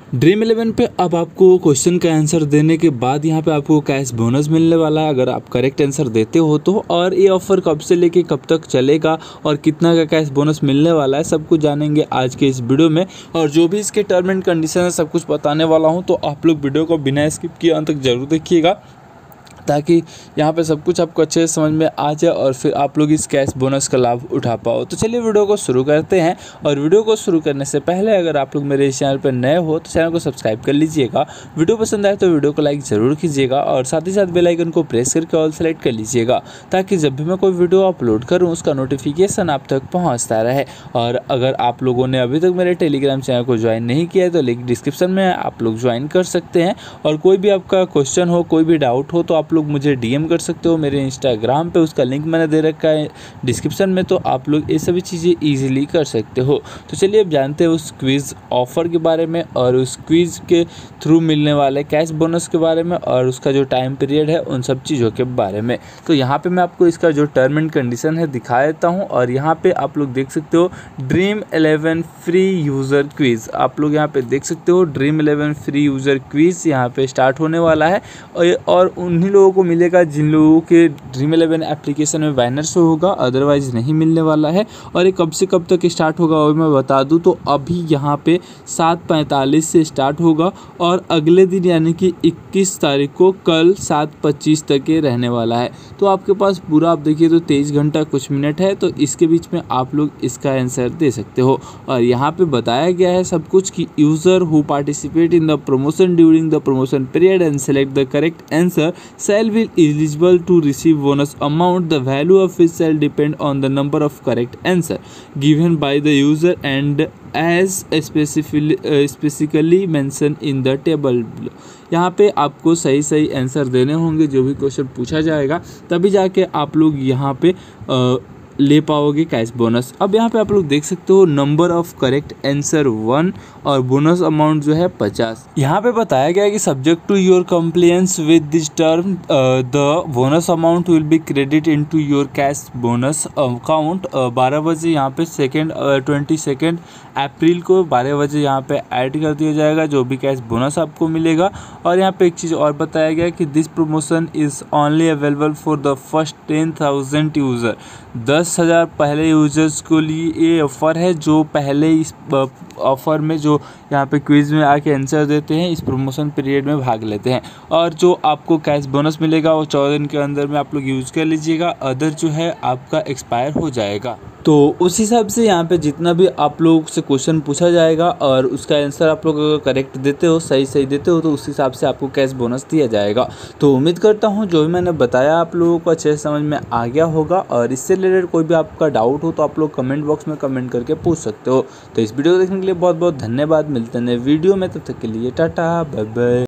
Dream 11 पे अब आपको क्वेश्चन का आंसर देने के बाद यहाँ पे आपको कैश बोनस मिलने वाला है अगर आप करेक्ट आंसर देते हो तो। और ये ऑफर कब से लेके कब तक चलेगा और कितना का कैश बोनस मिलने वाला है सब कुछ जानेंगे आज के इस वीडियो में। और जो भी इसके टर्म एंड कंडीशन है सब कुछ बताने वाला हूँ, तो आप लोग वीडियो को बिना स्किप किए अंत तक जरूर देखिएगा ताकि यहाँ पे सब कुछ आपको अच्छे से समझ में आ जाए और फिर आप लोग इस कैश बोनस का लाभ उठा पाओ। तो चलिए वीडियो को शुरू करते हैं। और वीडियो को शुरू करने से पहले अगर आप लोग मेरे इस चैनल पर नए हो तो चैनल को सब्सक्राइब कर लीजिएगा। वीडियो पसंद आए तो वीडियो को लाइक ज़रूर कीजिएगा और साथ ही साथ बेल आइकन को प्रेस करके ऑल सेलेक्ट कर लीजिएगा ताकि जब भी मैं कोई वीडियो अपलोड करूँ उसका नोटिफिकेशन आप तक पहुँचता रहे। और अगर आप लोगों ने अभी तक मेरे टेलीग्राम चैनल को ज्वाइन नहीं किया है तो लिंक डिस्क्रिप्शन में आप लोग ज्वाइन कर सकते हैं। और कोई भी आपका क्वेश्चन हो, कोई भी डाउट हो तो आप लोग मुझे डीएम कर सकते हो मेरे इंस्टाग्राम पे, उसका लिंक मैंने दे रखा है डिस्क्रिप्शन में, तो आप लोग ये सभी चीज़ें इजीली कर सकते हो। तो चलिए अब जानते हैं उस क्विज़ ऑफर के बारे में और उस क्विज़ के थ्रू मिलने वाले कैश बोनस के बारे में और उसका जो टाइम पीरियड है उन सब चीज़ों के बारे में। तो यहाँ पे मैं आपको इसका जो टर्म एंड कंडीशन है दिखा देता हूँ। और यहाँ पे आप लोग देख सकते हो ड्रीम 11 फ्री यूज़र क्विज़, आप लोग यहाँ पे देख सकते हो ड्रीम 11 फ्री यूज़र क्विज़ यहाँ पे स्टार्ट होने वाला है। और उन्हीं लोगों को मिलेगा जिन लोगों के ड्रीम 11 एप्लीकेशन में बैनर शो होगा, अदरवाइज नहीं मिलने वाला है। और ये कब से कब तक स्टार्ट होगा वो मैं बता दूं तो अभी यहाँ पे 7:45 से स्टार्ट होगा और अगले दिन यानी कि 21 तारीख को कल 7:25 तक ये रहने वाला है। तो आपके पास पूरा आप देखिए तो 23 घंटा कुछ मिनट है, तो इसके बीच में आप लोग इसका आंसर दे सकते हो। और यहाँ पे बताया गया है सब कुछ कि user who participate in the promotion during the promotion period and select the correct answer shall be eligible to receive bonus amount. The value of it shall depend on the number of correct answer given by the user and as specifically mentioned in the table. यहाँ पे आपको सही सही answer देने होंगे जो भी question पूछा जाएगा, तभी जाके आप लोग यहाँ पे ले पाओगे कैश बोनस। अब यहाँ पे आप लोग देख सकते हो नंबर ऑफ करेक्ट आंसर 1 और बोनस अमाउंट जो है 50। यहाँ पे बताया गया है कि subject to your compliance with this term the bonus amount will be credit into your cash bonus account. 12 बजे यहाँ पे 22 अप्रैल को 12 बजे यहाँ पे ऐड कर दिया जाएगा जो भी कैश बोनस आपको मिलेगा। और यहाँ पे एक चीज़ और बताया गया कि this promotion is only available for the first 10,000 user. 10,000 पहले यूजर्स के लिए ये ऑफ़र है जो पहले इस ऑफ़र में जो यहाँ पे क्विज़ में आके आंसर देते हैं, इस प्रमोशन पीरियड में भाग लेते हैं। और जो आपको कैश बोनस मिलेगा वो 14 दिन के अंदर में आप लोग यूज़ कर लीजिएगा, अदर जो है आपका एक्सपायर हो जाएगा। तो उस हिसाब से यहाँ पे जितना भी आप लोग से क्वेश्चन पूछा जाएगा और उसका आंसर आप लोग अगर करेक्ट देते हो, सही देते हो, तो उस हिसाब से आपको कैश बोनस दिया जाएगा। तो उम्मीद करता हूँ जो भी मैंने बताया आप लोगों को अच्छे से समझ में आ गया होगा। और इससे रिलेटेड कोई भी आपका डाउट हो तो आप लोग कमेंट बॉक्स में कमेंट करके पूछ सकते हो। तो इस वीडियो को देखने के लिए बहुत बहुत धन्यवाद। मिलते हैं नए वीडियो में, तब तक के लिए टाटा बाय बाय।